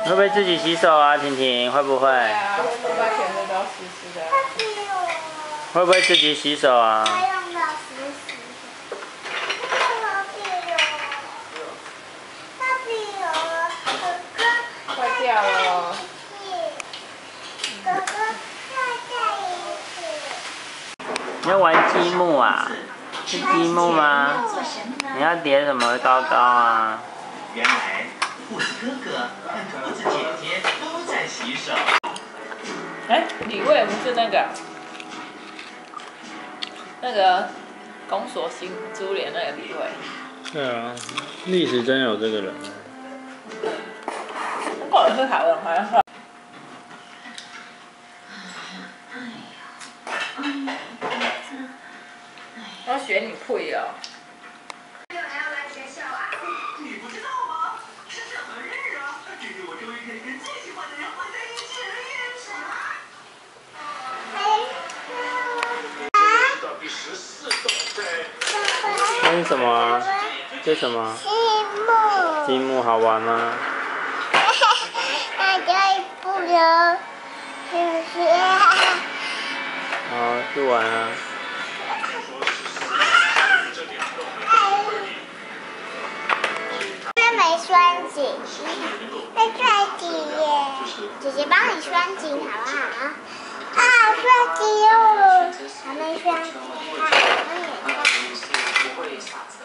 会不会自己洗手啊，婷婷？会不会？ 对啊，会不会把全身都要湿湿的？ 会不会自己洗手啊？ 用到湿湿的。 坏掉了。 哥哥，再一次。 你要玩积木啊？是积木吗？你要叠什么高高啊？ 原来兔子哥哥和兔子姐姐都在洗手。 哎，李卫不是那个宫锁心珠帘那个李卫。 对啊，历史真有这个人。 不管是台湾还是。要学你配哦。 你不知道吗？是什么日啊？今天我终于可以跟最喜欢的人混在一起了耶！第14栋这是什么啊？这是什么？积木好玩吗？ 那就不了，就是。 好，去玩啊！ 这没拴紧，再拽紧耶！姐姐帮你拴紧好不好？啊，拴紧哦，还没拴紧，还没拴紧。